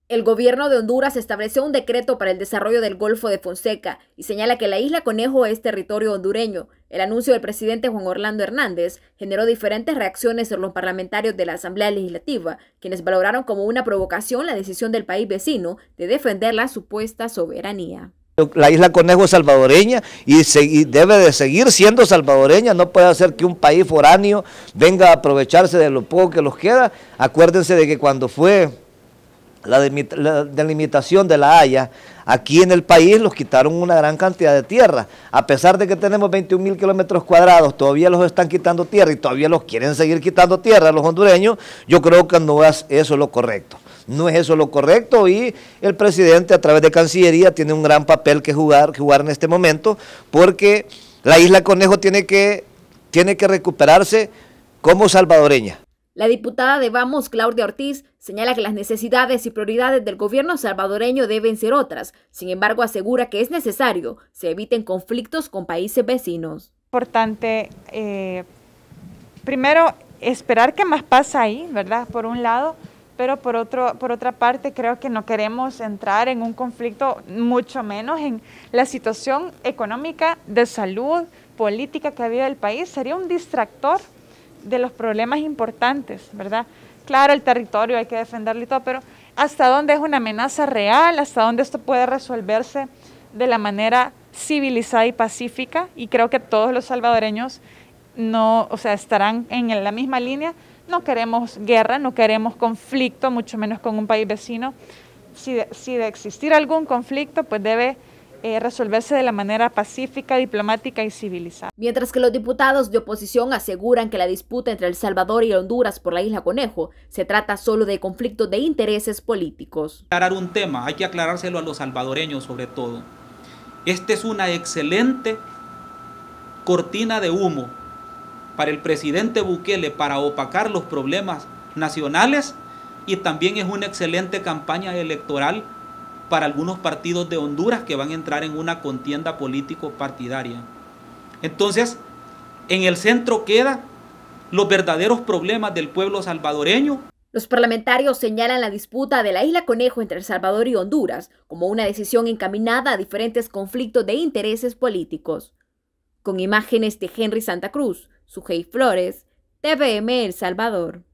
El gobierno de Honduras estableció un decreto para el desarrollo del Golfo de Fonseca y señala que la isla Conejo es territorio hondureño. El anuncio del presidente Juan Orlando Hernández generó diferentes reacciones en los parlamentarios de la Asamblea Legislativa, quienes valoraron como una provocación la decisión del país vecino de defender la supuesta soberanía. La isla Conejo es salvadoreña y debe de seguir siendo salvadoreña. No puede ser que un país foráneo venga a aprovecharse de lo poco que los queda. Acuérdense de que cuando fue la delimitación de La Haya, aquí en el país los quitaron una gran cantidad de tierra. A pesar de que tenemos 21.000 kilómetros cuadrados, todavía los están quitando tierra y todavía los quieren seguir quitando tierra a los hondureños. Yo creo que no es eso lo correcto. No es eso lo correcto y el presidente a través de Cancillería tiene un gran papel que jugar en este momento, porque la isla Conejo tiene que recuperarse como salvadoreña. La diputada de Vamos, Claudia Ortiz, señala que las necesidades y prioridades del gobierno salvadoreño deben ser otras. Sin embargo, asegura que es necesario se eviten conflictos con países vecinos. Importante, primero, esperar que más pasa ahí, ¿verdad? Por un lado, pero por otra parte, creo que no queremos entrar en un conflicto, mucho menos en la situación económica, de salud, política que había el país. Sería un distractor de los problemas importantes, ¿verdad? Claro, el territorio hay que defenderlo y todo, pero ¿hasta dónde es una amenaza real? ¿Hasta dónde esto puede resolverse de la manera civilizada y pacífica? Y creo que todos los salvadoreños estarán en la misma línea. No queremos guerra, no queremos conflicto, mucho menos con un país vecino. Si de existir algún conflicto, pues debe resolverse de la manera pacífica, diplomática y civilizada. Mientras que los diputados de oposición aseguran que la disputa entre El Salvador y Honduras por la isla Conejo se trata solo de conflictos de intereses políticos. Aclarar un tema, hay que aclarárselo a los salvadoreños sobre todo. Esta es una excelente cortina de humo para el presidente Bukele para opacar los problemas nacionales y también es una excelente campaña electoral para algunos partidos de Honduras que van a entrar en una contienda político-partidaria. Entonces, en el centro quedan los verdaderos problemas del pueblo salvadoreño. Los parlamentarios señalan la disputa de la isla Conejo entre El Salvador y Honduras como una decisión encaminada a diferentes conflictos de intereses políticos. Con imágenes de Henry Santa Cruz, Sujei Flores, TVM El Salvador.